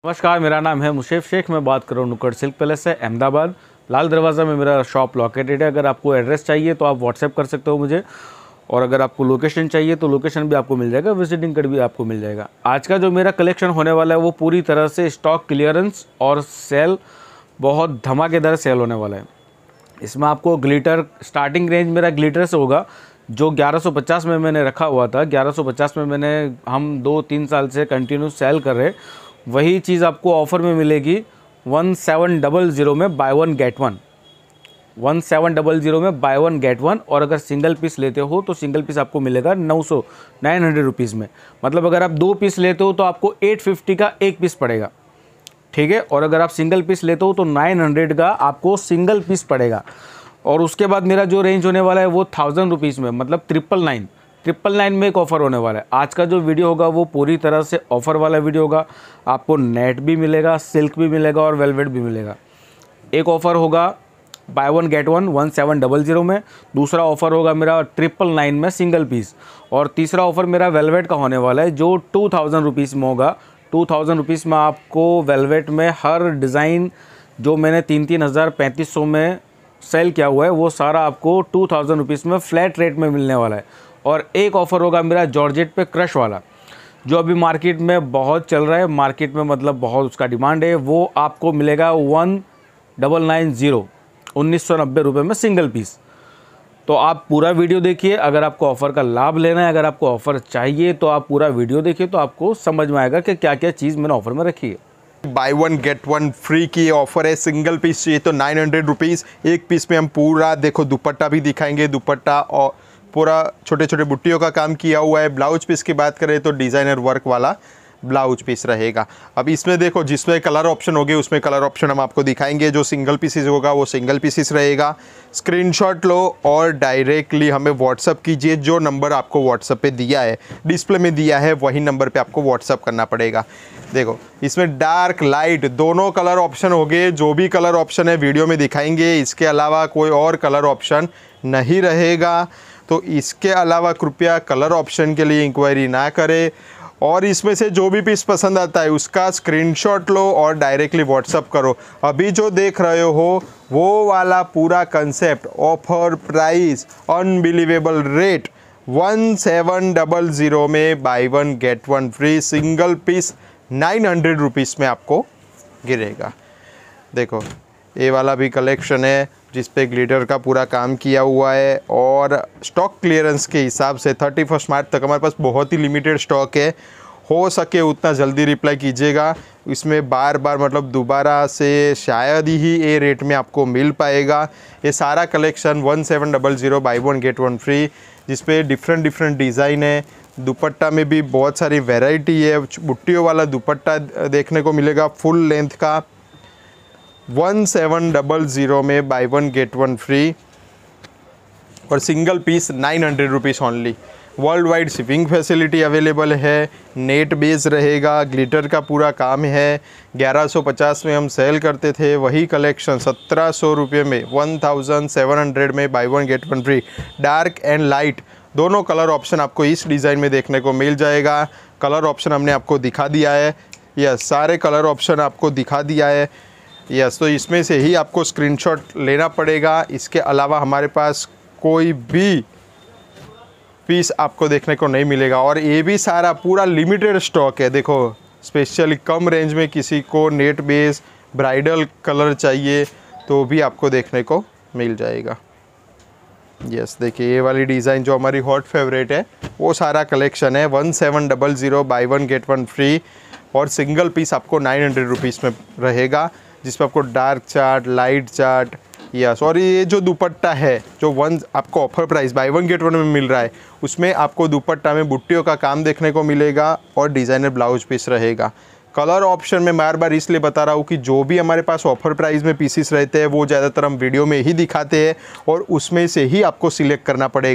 नमस्कार, मेरा नाम है मुशेफ शेख। मैं बात कर रहा हूँ नुक्कड़ सिल्क पैलेस से, अहमदाबाद लाल दरवाज़ा में मेरा शॉप लोकेटेड है। अगर आपको एड्रेस चाहिए तो आप व्हाट्सएप कर सकते हो मुझे, और अगर आपको लोकेशन चाहिए तो लोकेशन भी आपको मिल जाएगा, विजिटिंग कार्ड भी आपको मिल जाएगा। आज का जो मेरा कलेक्शन होने वाला है वो पूरी तरह से स्टॉक क्लियरेंस और सेल, बहुत धमाकेदार सेल होने वाला है। इसमें आपको ग्लिटर स्टार्टिंग रेंज मेरा ग्लिटर से होगा, जो 1150 में मैंने रखा हुआ था। 1150 में हम 2-3 साल से कंटिन्यू सेल कर रहे, वही चीज़ आपको ऑफ़र में मिलेगी 1700 में बाय वन गेट वन। 1700 में बाय वन गेट वन। और अगर सिंगल पीस लेते हो तो सिंगल पीस आपको मिलेगा 900 रुपीज़ में। मतलब अगर आप 2 पीस लेते हो तो आपको 850 का एक पीस पड़ेगा, ठीक है। और अगर आप सिंगल पीस लेते हो तो 900 का आपको सिंगल पीस पड़ेगा। और उसके बाद मेरा जो रेंज होने वाला है वो 1000 रुपीज़ में, मतलब 999 में एक ऑफ़र होने वाला है। आज का जो वीडियो होगा वो पूरी तरह से ऑफ़र वाला वीडियो होगा। आपको नेट भी मिलेगा, सिल्क भी मिलेगा और वेलवेट भी मिलेगा। एक ऑफ़र होगा बाय वन गेट वन 1700 में, दूसरा ऑफ़र होगा मेरा 999 में सिंगल पीस, और तीसरा ऑफ़र मेरा वेलवेट का होने वाला है जो 2000 रुपीज़ में होगा। 2000 रुपीज़ में आपको वेलवेट में हर डिज़ाइन जो मैंने 3,000 3500 में सेल किया हुआ है वो सारा आपको 2000 रुपीज़ में फ्लैट रेट में मिलने वाला है। और एक ऑफ़र होगा मेरा जॉर्जेट पे क्रश वाला, जो अभी मार्केट में बहुत चल रहा है, मार्केट में मतलब बहुत उसका डिमांड है। वो आपको मिलेगा 1990 रुपये में सिंगल पीस। तो आप पूरा वीडियो देखिए। अगर आपको ऑफ़र का लाभ लेना है, अगर आपको ऑफ़र चाहिए तो आप पूरा वीडियो देखिए, तो आपको समझ में आएगा कि क्या क्या चीज़ मैंने ऑफ़र में रखी है। Buy one get one free की ऑफर है। सिंगल पीस चाहिए तो 900 रुपीज़। एक पीस में हम पूरा देखो दुपट्टा भी दिखाएंगे, दुपट्टा और पूरा छोटे छोटे बुट्टियों का काम किया हुआ है। ब्लाउज पीस की बात करें तो डिज़ाइनर वर्क वाला ब्लाउज पीस रहेगा। अब इसमें देखो जिसमें कलर ऑप्शन होंगे उसमें कलर ऑप्शन हम आपको दिखाएंगे। जो सिंगल पीसेस होगा वो सिंगल पीसेस रहेगा। स्क्रीनशॉट लो और डायरेक्टली हमें व्हाट्सअप कीजिए। जो नंबर आपको व्हाट्सअप पे दिया है, डिस्प्ले में दिया है, वही नंबर पे आपको व्हाट्सअप करना पड़ेगा। देखो इसमें डार्क लाइट दोनों कलर ऑप्शन होंगे। जो भी कलर ऑप्शन है वीडियो में दिखाएंगे, इसके अलावा कोई और कलर ऑप्शन नहीं रहेगा। तो इसके अलावा कृपया कलर ऑप्शन के लिए इंक्वायरी ना करें। और इसमें से जो भी पीस पसंद आता है उसका स्क्रीनशॉट लो और डायरेक्टली व्हाट्सअप करो। अभी जो देख रहे हो वो वाला पूरा concept, offer price, unbelievable rate 1700 में buy one get one free, single piece 900 rupees में आपको गिरेगा। देखो ये वाला भी कलेक्शन है जिस पे ग्लिटर का पूरा काम किया हुआ है। और स्टॉक क्लियरेंस के हिसाब से 31 मार्च तक हमारे पास बहुत ही लिमिटेड स्टॉक है। हो सके उतना जल्दी रिप्लाई कीजिएगा। इसमें बार बार मतलब दोबारा से शायद ही ये रेट में आपको मिल पाएगा। ये सारा collection 1700 buy one get one free, जिसपे डिफरेंट डिज़ाइन है। दुपट्टा में भी बहुत सारी वैरायटी है। बुट्टियों वाला दुपट्टा देखने को मिलेगा फुल लेंथ का। 1700 में buy one get one free और single piece 900 rupees only. World wide shipping facility available है। नेट बेस रहेगा, ग्लिटर का पूरा काम है। 1150 में हम सेल करते थे, वही कलेक्शन 1700 रुपये में 1700 में buy one get one free. Dark and light दोनों कलर ऑप्शन आपको इस डिज़ाइन में देखने को मिल जाएगा। कलर ऑप्शन हमने आपको दिखा दिया है। यस, सारे कलर ऑप्शन आपको दिखा दिया है। यस, तो इसमें से ही आपको स्क्रीनशॉट लेना पड़ेगा। इसके अलावा हमारे पास कोई भी पीस आपको देखने को नहीं मिलेगा। और ये भी सारा पूरा लिमिटेड स्टॉक है। देखो स्पेशली कम रेंज में किसी को नेट बेस ब्राइडल कलर चाहिए तो भी आपको देखने को मिल जाएगा। यस, देखिए ये वाली डिज़ाइन जो हमारी हॉट फेवरेट है वो सारा कलेक्शन है। 1700 buy one get one free और सिंगल पीस आपको 900 रुपीज़ में रहेगा, जिसमें आपको dark chart, light chart, yes. और ये जो दुपट्टा है जो आपको offer price buy one get one में मिल रहा है, उसमें आपको दुपट्टा में बुट्टियों का काम देखने को मिलेगा और डिज़ाइनर ब्लाउज पीस रहेगा। कलर ऑप्शन में बार बार इसलिए बता रहा हूँ कि जो भी हमारे पास ऑफर प्राइस में पीसीस रहते हैं वो ज़्यादातर हम वीडियो में ही दिखाते हैं और उसमें से ही आपको सिलेक्ट करना पड़ेगा।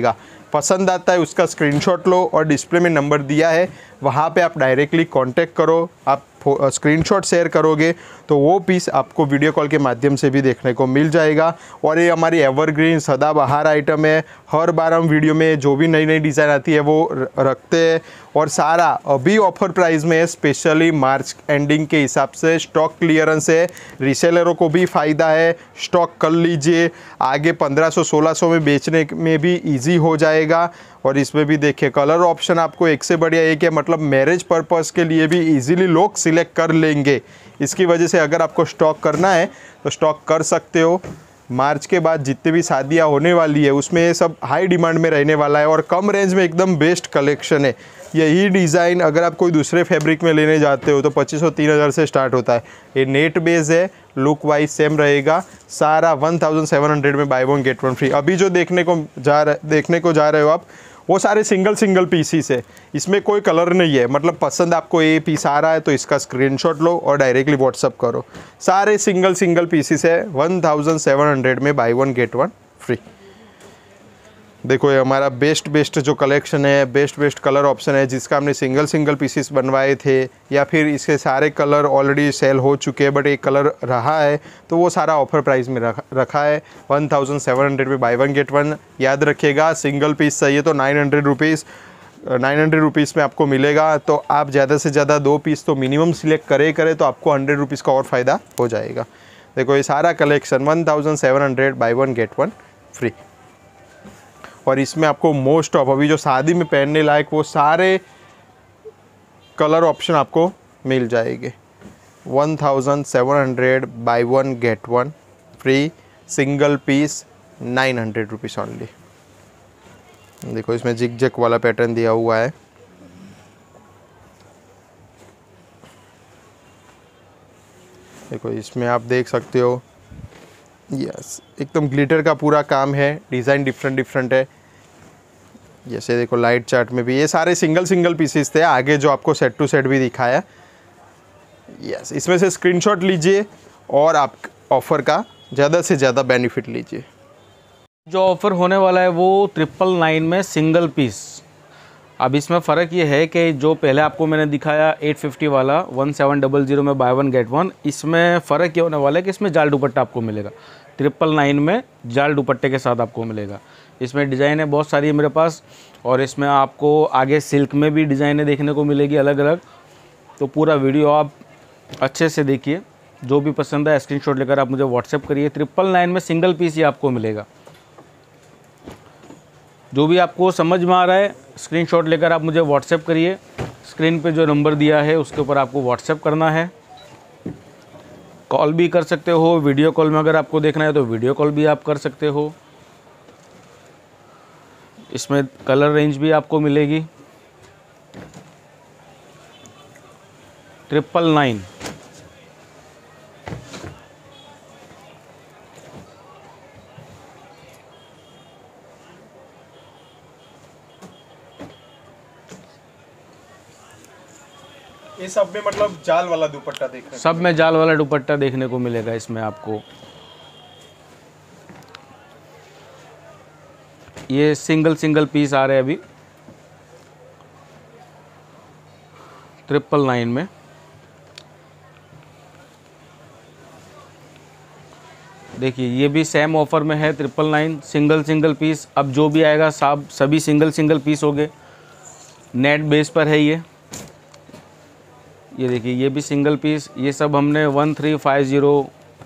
पसंद आता है उसका स्क्रीनशॉट लो और डिस्प्ले में नंबर दिया है वहाँ पे आप डायरेक्टली कांटेक्ट करो। आप स्क्रीनशॉट शेयर करोगे तो वो पीस आपको वीडियो कॉल के माध्यम से भी देखने को मिल जाएगा। और ये हमारी एवरग्रीन सदाबहार आइटम है, हर बार हम वीडियो में जो भी नई नई डिज़ाइन आती है वो रखते हैं और सारा अभी ऑफर प्राइस में है, स्पेशली मार्च एंडिंग के हिसाब से स्टॉक क्लियरेंस है। रीसेलरों को भी फ़ायदा है, स्टॉक कर लीजिए, आगे 1500-1600 में बेचने में भी ईजी हो जाएगा। और इसमें भी देखिए कलर ऑप्शन आपको एक से बढ़िया एक है, मतलब मैरिज पर्पस के लिए भी इजीली लोग सिलेक्ट कर लेंगे। इसकी वजह से अगर आपको स्टॉक करना है तो स्टॉक कर सकते हो। मार्च के बाद जितनी भी शादियाँ होने वाली है उसमें ये सब हाई डिमांड में रहने वाला है और कम रेंज में एकदम बेस्ट कलेक्शन है। यही डिज़ाइन अगर आप कोई दूसरे फैब्रिक में लेने जाते हो तो 2500-3000 से स्टार्ट होता है। ये नेट बेस है, लुक वाइज सेम रहेगा, सारा 1700 में buy one get one free. अभी जो देखने को जा रहे हो आप वो सारे सिंगल पीसीस है, इसमें कोई कलर नहीं है। मतलब पसंद आपको ये पीस आ रहा है तो इसका स्क्रीनशॉट लो और डायरेक्टली व्हाट्सअप करो। सारे सिंगल पीसीस है, 1700 में buy one get one free. देखो ये हमारा बेस्ट जो कलेक्शन है, बेस्ट कलर ऑप्शन है, जिसका हमने सिंगल पीसीस बनवाए थे या फिर इसके सारे कलर ऑलरेडी सेल हो चुके हैं बट एक कलर रहा है तो वो सारा ऑफर प्राइस में रखा है 1700 में बाय वन गेट वन। याद रखिएगा सिंगल पीस चाहिए तो 900 रुपीज़ में आपको मिलेगा। तो आप ज़्यादा से ज़्यादा 2 पीस तो मिनिमम सिलेक्ट करें तो आपको 100 रुपीज़ का और फ़ायदा हो जाएगा। देखो ये सारा collection 1700 buy one get one free. और इसमें आपको मोस्ट ऑफ अभी जो शादी में पहनने लायक वो सारे कलर ऑप्शन आपको मिल जाएंगे। 1700 buy one get one free, single piece 900 rupees only. देखो इसमें जिग जैग वाला पैटर्न दिया हुआ है। देखो इसमें आप देख सकते हो, यस एकदम ग्लिटर का पूरा काम है, डिज़ाइन डिफरेंट है। जैसे देखो लाइट चार्ट में भी ये सारे सिंगल पीसेस थे, आगे जो आपको सेट टू सेट भी दिखाया। यस इसमें से स्क्रीनशॉट लीजिए और आप ऑफ़र का ज़्यादा से ज़्यादा बेनिफिट लीजिए। जो ऑफ़र होने वाला है वो 999 में सिंगल पीस। अब इसमें फ़र्क ये है कि जो पहले आपको मैंने दिखाया 850 वाला 1700 में बाय वन गेट वन, इसमें फ़र्क ये होने वाला है कि इसमें जाल दुपट्टा आपको मिलेगा। 999 में जाल दुपट्टे के साथ आपको मिलेगा। इसमें डिज़ाइन है बहुत सारी है मेरे पास और इसमें आपको आगे सिल्क में भी डिज़ाइनें देखने को मिलेगी अलग अलग। तो पूरा वीडियो आप अच्छे से देखिए, जो भी पसंद है स्क्रीनशॉट लेकर आप मुझे व्हाट्सएप करिए। 999 में सिंगल पीस ही आपको मिलेगा। जो भी आपको समझ में आ रहा है स्क्रीनशॉट लेकर आप मुझे व्हाट्सएप करिए। स्क्रीन पे जो नंबर दिया है उसके ऊपर आपको व्हाट्सएप करना है। कॉल भी कर सकते हो, वीडियो कॉल में अगर आपको देखना है तो वीडियो कॉल भी आप कर सकते हो। इसमें कलर रेंज भी आपको मिलेगी। 999 ये सब में मतलब जाल वाला दुपट्टा देखने सब में जाल वाला दुपट्टा देखने को मिलेगा। इसमें आपको ये सिंगल पीस आ रहे हैं अभी 999 में। देखिए ये भी सेम ऑफर में है 999 सिंगल पीस। अब जो भी आएगा सब सभी सिंगल पीस हो गए। नेट बेस पर है ये देखिए ये भी सिंगल पीस। ये सब हमने 1350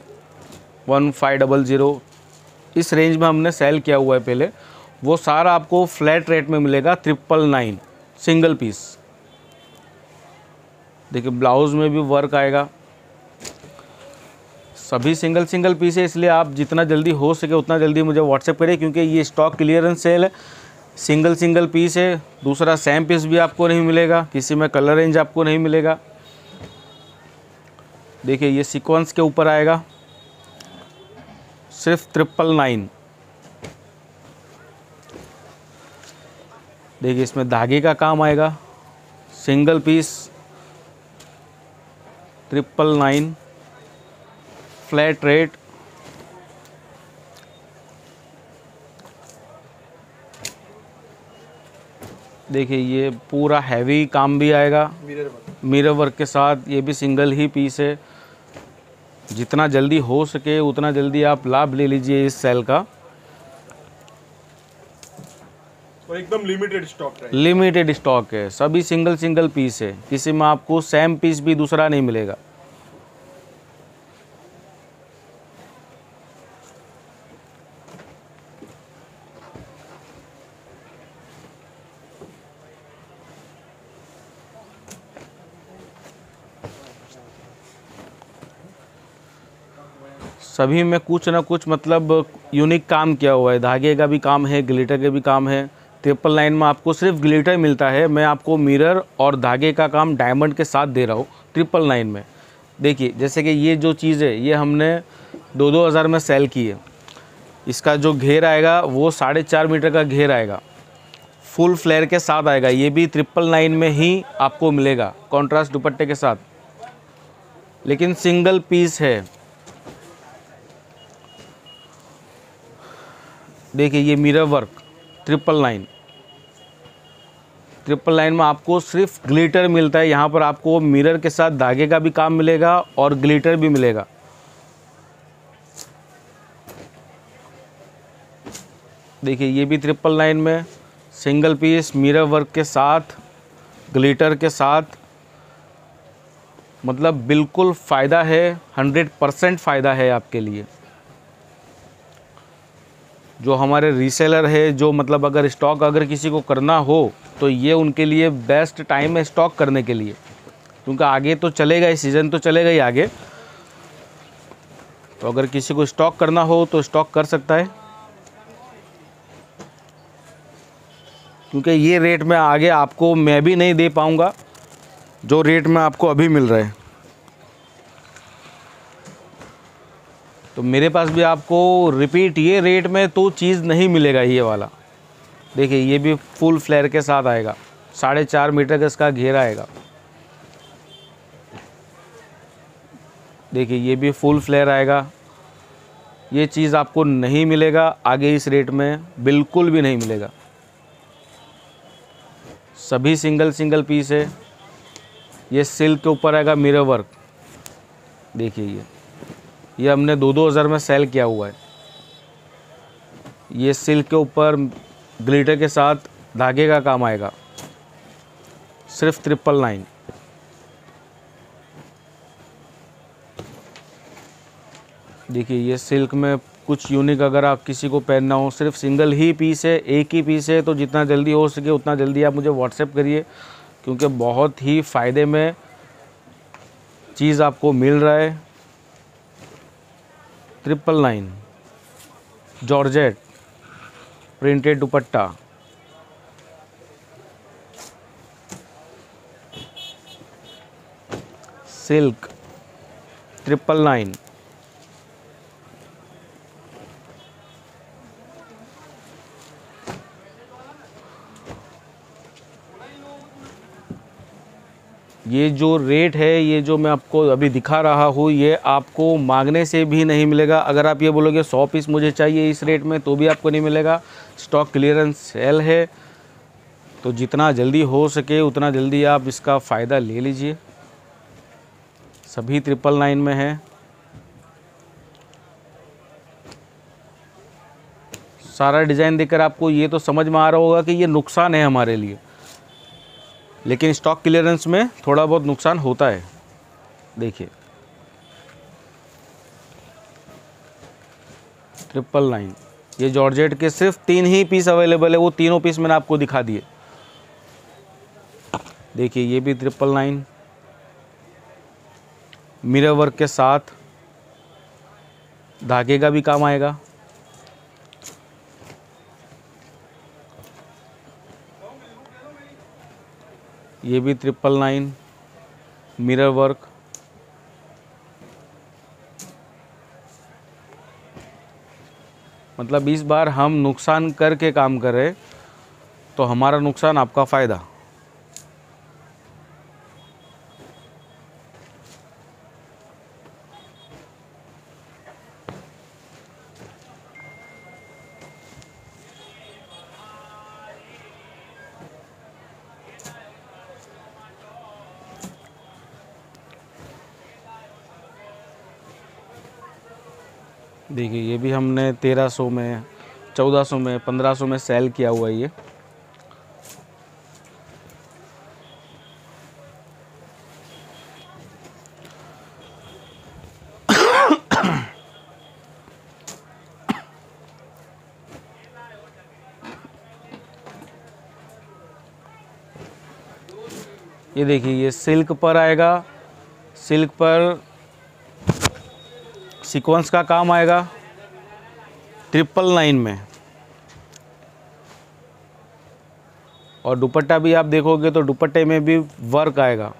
1500 इस रेंज में हमने सेल किया हुआ है पहले। वो सारा आपको फ्लैट रेट में मिलेगा 999 सिंगल पीस। देखिए ब्लाउज में भी वर्क आएगा। सभी सिंगल पीस है, इसलिए आप जितना जल्दी हो सके उतना जल्दी मुझे व्हाट्सएप करें क्योंकि ये स्टॉक क्लियरेंस सेल है। सिंगल पीस है। दूसरा सेम पीस भी आपको नहीं मिलेगा, किसी में कलर रेंज आपको नहीं मिलेगा। देखिए ये सीक्वेंस के ऊपर आएगा सिर्फ 999। देखिए इसमें धागे का काम आएगा। Single piece 999 flat rate. देखिए ये पूरा हैवी काम भी आएगा मिरर वर्क के साथ। ये भी सिंगल ही पीस है। जितना जल्दी हो सके उतना जल्दी आप लाभ ले लीजिए इस सेल का। और एकदम लिमिटेड स्टॉक है। लिमिटेड स्टॉक है, सभी सिंगल सिंगल पीस है, किसी में आपको सेम पीस भी दूसरा नहीं मिलेगा। सभी में कुछ ना कुछ मतलब यूनिक काम किया हुआ है। धागे का भी काम है, ग्लिटर के भी काम है। 999 में आपको सिर्फ ग्लिटर मिलता है, मैं आपको मिरर और धागे का काम डायमंड के साथ दे रहा हूँ 999 में। देखिए जैसे कि ये जो चीज़ है ये हमने 2-2 हज़ार में सेल की है। इसका जो घेर आएगा वो 4.5 मीटर का घेर आएगा, फुल फ्लेयर के साथ आएगा। ये भी 999 में ही आपको मिलेगा कॉन्ट्रास्ट दुपट्टे के साथ, लेकिन सिंगल पीस है। देखिए ये मिरर वर्क 999 में आपको सिर्फ ग्लिटर मिलता है। यहाँ पर आपको मिरर के साथ धागे का भी काम मिलेगा और ग्लिटर भी मिलेगा। देखिए ये भी 999 में सिंगल पीस मिरर वर्क के साथ, ग्लिटर के साथ, मतलब बिल्कुल फ़ायदा है, 100% फ़ायदा है आपके लिए। जो हमारे रीसेलर है, जो मतलब अगर स्टॉक अगर किसी को करना हो तो ये उनके लिए बेस्ट टाइम है स्टॉक करने के लिए, क्योंकि आगे तो चलेगा ही, सीज़न तो चलेगा ही आगे। तो अगर किसी को स्टॉक करना हो तो स्टॉक कर सकता है, क्योंकि ये रेट में आगे आपको मैं भी नहीं दे पाऊँगा जो रेट में आपको अभी मिल रहा है। तो मेरे पास भी आपको रिपीट ये रेट में तो चीज़ नहीं मिलेगा ये वाला। देखिए ये भी फुल फ्लेयर के साथ आएगा, 4.5 मीटर का इसका घेरा आएगा। देखिए ये भी फुल फ्लेयर आएगा। ये चीज़ आपको नहीं मिलेगा आगे इस रेट में, बिल्कुल भी नहीं मिलेगा। सभी सिंगल सिंगल पीस है। ये सिल्क के ऊपर आएगा मिरर वर्क। देखिए ये हमने 2-2 हज़ार में सेल किया हुआ है। ये सिल्क के ऊपर ग्लिटर के साथ धागे का काम आएगा, सिर्फ 999। देखिए ये सिल्क में कुछ यूनिक अगर आप किसी को पहनना हो, सिर्फ सिंगल ही पीस है, एक ही पीस है। तो जितना जल्दी हो सके उतना जल्दी आप मुझे व्हाट्सएप करिए, क्योंकि बहुत ही फ़ायदे में चीज़ आपको मिल रहा है। 999 जॉर्जेट प्रिंटेड दुपट्टा, सिल्क 999। ये जो रेट है, ये जो मैं आपको अभी दिखा रहा हूँ, ये आपको मांगने से भी नहीं मिलेगा। अगर आप ये बोलोगे 100 पीस मुझे चाहिए इस रेट में, तो भी आपको नहीं मिलेगा। स्टॉक क्लियरेंस सेल है, तो जितना जल्दी हो सके उतना जल्दी आप इसका फ़ायदा ले लीजिए। सभी 999 में है। सारा डिज़ाइन देखकर आपको ये तो समझ में आ रहा होगा कि ये नुकसान है हमारे लिए, लेकिन स्टॉक क्लियरेंस में थोड़ा बहुत नुकसान होता है। देखिए 999, ये जॉर्जेट के सिर्फ 3 ही पीस अवेलेबल है, वो तीनों पीस मैंने आपको दिखा दिए। देखिए ये भी 999 मिरर वर्क के साथ, धागे का भी काम आएगा। ये भी 999 मिरर वर्क। मतलब इस बार हम नुकसान करके काम कर रहे, तो हमारा नुकसान आपका फ़ायदा। देखिए ये भी हमने 1300 में, 1400 में, 1500 में सेल किया हुआ है ये। ये देखिए ये सिल्क पर आएगा, सिल्क पर सीक्वेंस का काम आएगा 999 में। और दुपट्टा भी आप देखोगे तो दुपट्टे में भी वर्क आएगा,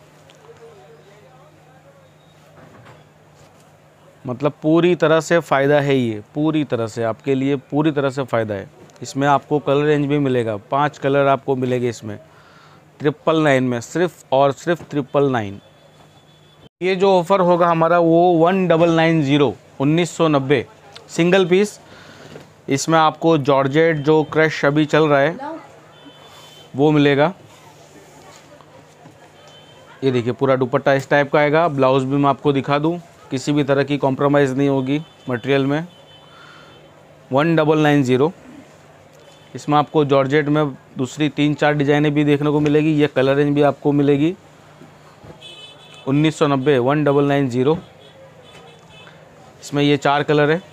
मतलब पूरी तरह से फ़ायदा है ये, पूरी तरह से आपके लिए पूरी तरह से फ़ायदा है। इसमें आपको कलर रेंज भी मिलेगा, 5 कलर आपको मिलेंगे इसमें 999 में, सिर्फ और सिर्फ 999। ये जो ऑफ़र होगा हमारा वो 1990 1990 सिंगल पीस। इसमें आपको जॉर्जेट जो क्रश अभी चल रहा है वो मिलेगा। ये देखिए पूरा दुपट्टा इस टाइप का आएगा। ब्लाउज़ भी मैं आपको दिखा दूँ, किसी भी तरह की कॉम्प्रोमाइज़ नहीं होगी मटेरियल में। 1990। इसमें आपको जॉर्जेट में दूसरी 3-4 डिज़ाइनें भी देखने को मिलेगी। ये कलर रेंज भी आपको मिलेगी 1990 1990। इसमें ये 4 कलर है।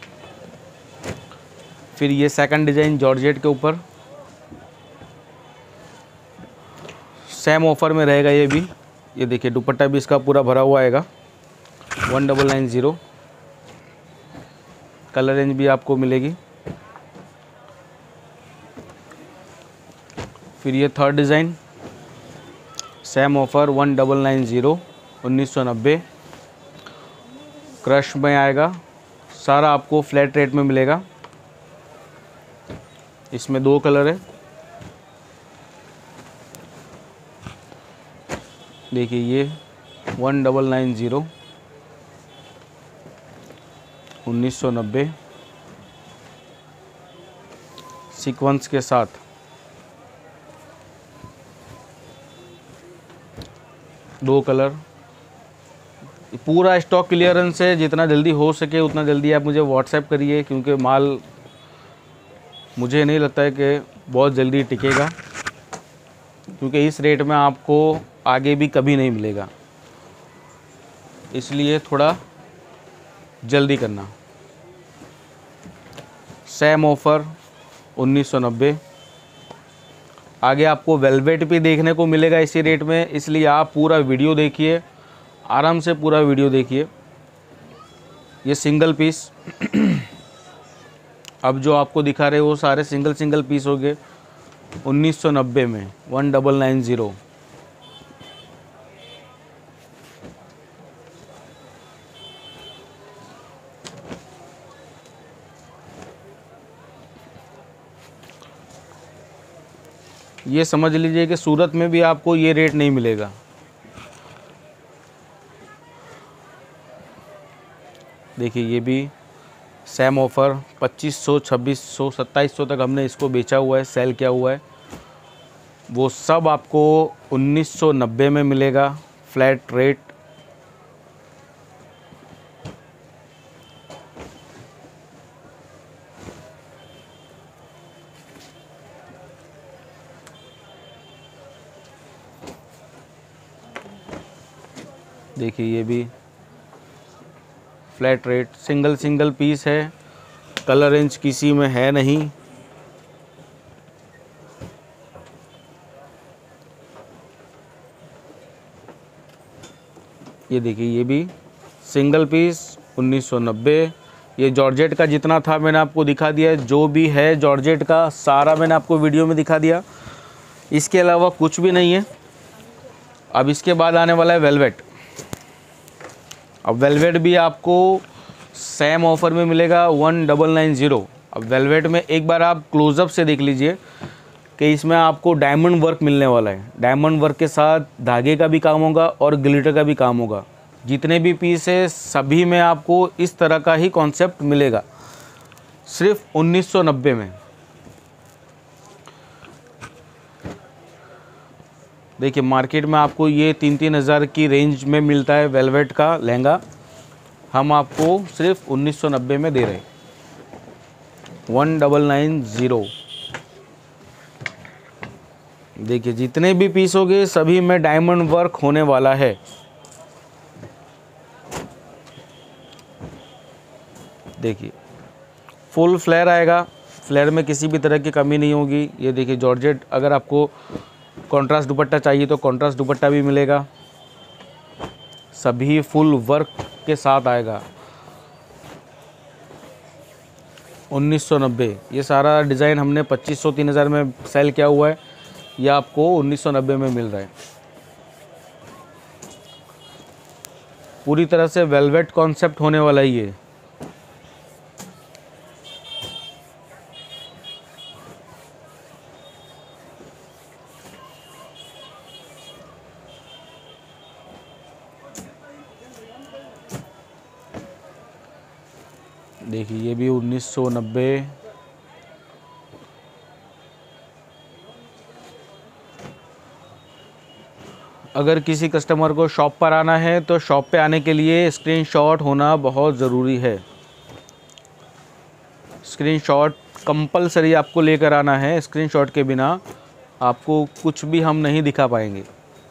फिर ये सेकंड डिज़ाइन जॉर्जेट के ऊपर सेम ऑफ़र में रहेगा ये भी। ये देखिए दुपट्टा भी इसका पूरा भरा हुआ आएगा 1990। कलर रेंज भी आपको मिलेगी। फिर ये थर्ड डिज़ाइन सेम ऑफ़र 1990 1990 क्रश में आएगा। सारा आपको फ्लैट रेट में मिलेगा। इसमें 2 कलर है। देखिए ये 1990 1990 सीक्वेंस के साथ। दो कलर। पूरा स्टॉक क्लियरेंस है, जितना जल्दी हो सके उतना जल्दी आप मुझे व्हाट्सएप करिए, क्योंकि माल मुझे नहीं लगता है कि बहुत जल्दी टिकेगा, क्योंकि इस रेट में आपको आगे भी कभी नहीं मिलेगा, इसलिए थोड़ा जल्दी करना। Same offer 1990। आगे आपको वेलवेट भी देखने को मिलेगा इसी रेट में, इसलिए आप पूरा वीडियो देखिए, आराम से पूरा वीडियो देखिए। ये सिंगल पीस अब जो आपको दिखा रहे वो सारे सिंगल पीस हो गए 1990 में 1990। ये समझ लीजिए कि सूरत में भी आपको ये रेट नहीं मिलेगा। देखिए ये भी सेम ऑफ़र 2500 2600 2700 तक हमने इसको बेचा हुआ है, सेल किया हुआ है। वो सब आपको 1990 में मिलेगा फ्लैट रेट। देखिए ये भी फ्लैट रेट, सिंगल पीस है, कलर रेंज किसी में है नहीं। ये देखिए ये भी सिंगल पीस 1990। ये जॉर्जेट का जितना था मैंने आपको दिखा दिया, जो भी है जॉर्जेट का सारा मैंने आपको वीडियो में दिखा दिया, इसके अलावा कुछ भी नहीं है। अब इसके बाद आने वाला है वेलवेट। अब वेलवेट भी आपको सेम ऑफ़र में मिलेगा 1990। अब वेलवेट में एक बार आप क्लोज़अप से देख लीजिए कि इसमें आपको डायमंड वर्क मिलने वाला है। डायमंड वर्क के साथ धागे का भी काम होगा और ग्लिटर का भी काम होगा। जितने भी पीस है सभी में आपको इस तरह का ही कॉन्सेप्ट मिलेगा, सिर्फ 1990 में। देखिए मार्केट में आपको ये 3-3 हज़ार की रेंज में मिलता है वेलवेट का लहंगा। हम आपको सिर्फ 1990 में दे रहे हैं, 1990। देखिए जितने भी पीस होंगे सभी में डायमंड वर्क होने वाला है। देखिए फुल फ्लेयर आएगा, फ्लेयर में किसी भी तरह की कमी नहीं होगी। ये देखिए जॉर्जेट, अगर आपको कॉन्ट्रास्ट दुपट्टा चाहिए तो कॉन्ट्रास्ट दुपट्टा भी मिलेगा, सभी फुल वर्क के साथ आएगा। 1990, ये सारा डिज़ाइन हमने 2500-3000 में सेल किया हुआ है, ये आपको 1990 में मिल रहा है। पूरी तरह से वेलवेट कॉन्सेप्ट होने वाला ही है। देखिए ये भी 1990। अगर किसी कस्टमर को शॉप पर आना है तो शॉप पे आने के लिए स्क्रीनशॉट होना बहुत ज़रूरी है। स्क्रीनशॉट कंपलसरी आपको लेकर आना है, स्क्रीनशॉट के बिना आपको कुछ भी हम नहीं दिखा पाएंगे।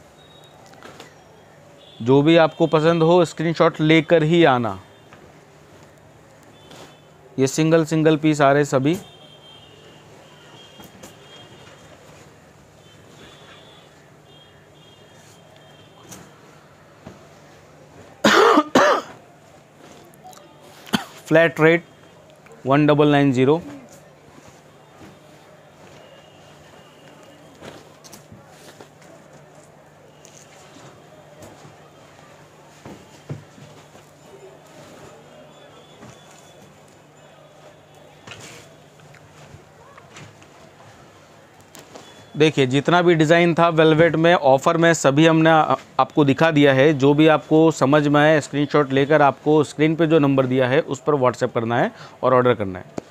जो भी आपको पसंद हो स्क्रीनशॉट लेकर ही आना। ये सिंगल पीस आ रहे सभी। Flat rate 1990। देखिए जितना भी डिज़ाइन था वेलवेट में ऑफ़र में सभी हमने आपको दिखा दिया है। जो भी आपको समझ में आए स्क्रीनशॉट लेकर आपको स्क्रीन पे जो नंबर दिया है उस पर व्हाट्सएप करना है और ऑर्डर करना है।